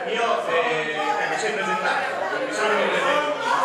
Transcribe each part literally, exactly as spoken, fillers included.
Io eh, mi sono presentato, mi sono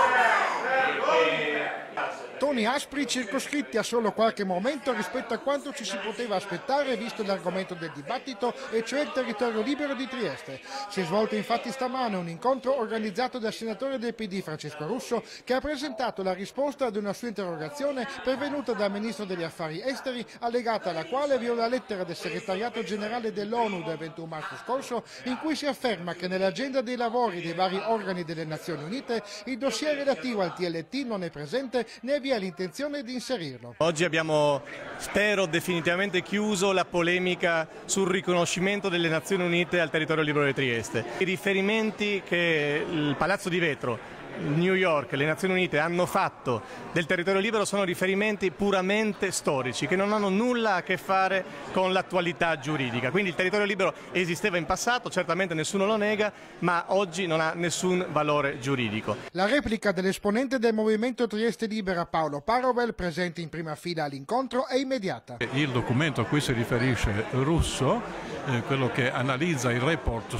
Toni aspri circoscritti a solo qualche momento rispetto a quanto ci si poteva aspettare visto l'argomento del dibattito, e cioè il territorio libero di Trieste. Si è svolto infatti stamane un incontro organizzato dal senatore del P D Francesco Russo, che ha presentato la risposta ad una sua interrogazione pervenuta dal ministro degli affari esteri, allegata alla quale vi è una lettera del segretariato generale dell'ONU del ventuno marzo scorso, in cui si afferma che nell'agenda dei lavori dei vari organi delle Nazioni Unite il dossier relativo al T L T non è presente, né vi è l'intenzione di inserirlo. Oggi abbiamo, spero, definitivamente chiuso la polemica sul riconoscimento delle Nazioni Unite al territorio libero di Trieste. I riferimenti che il Palazzo di Vetro, New York, le Nazioni Unite hanno fatto del territorio libero sono riferimenti puramente storici, che non hanno nulla a che fare con l'attualità giuridica. Quindi il territorio libero esisteva in passato, certamente nessuno lo nega, ma oggi non ha nessun valore giuridico. La replica dell'esponente del Movimento Trieste Libera Paolo Parovel, presente in prima fila all'incontro, è immediata. Il documento a cui si riferisce Russo, eh, quello che analizza il report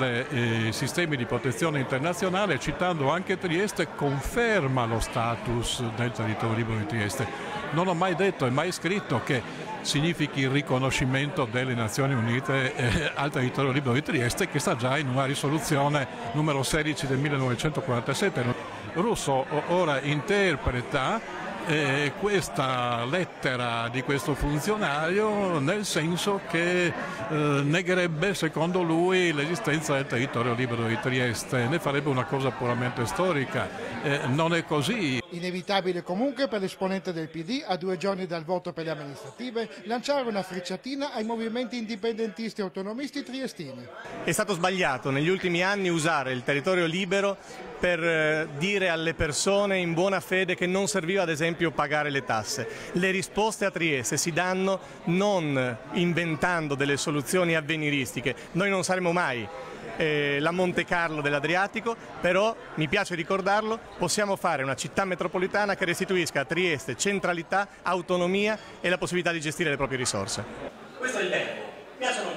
sui eh, sistemi di protezione internazionale, citando anche Trieste, conferma lo status del territorio libero di Trieste. Non ho mai detto e mai scritto che significhi il riconoscimento delle Nazioni Unite eh, al territorio libero di Trieste, che sta già in una risoluzione numero sedici del millenovecentoquarantasette. Russo ora interpreta Eh, questa lettera di questo funzionario nel senso che eh, negherebbe, secondo lui, l'esistenza del territorio libero di Trieste, ne farebbe una cosa puramente storica. Eh, non è così. Inevitabile comunque per l'esponente del P D, a due giorni dal voto per le amministrative, lanciare una frecciatina ai movimenti indipendentisti e autonomisti triestini. È stato sbagliato negli ultimi anni usare il territorio libero per eh, dire alle persone in buona fede che non serviva ad esempio pagare le tasse. Le risposte a Trieste si danno non inventando delle soluzioni avveniristiche. Noi non saremo mai eh, la Monte Carlo dell'Adriatico, però mi piace ricordarlo, possiamo fare una città metropolitana che restituisca a Trieste centralità, autonomia e la possibilità di gestire le proprie risorse. Questo è il tempo.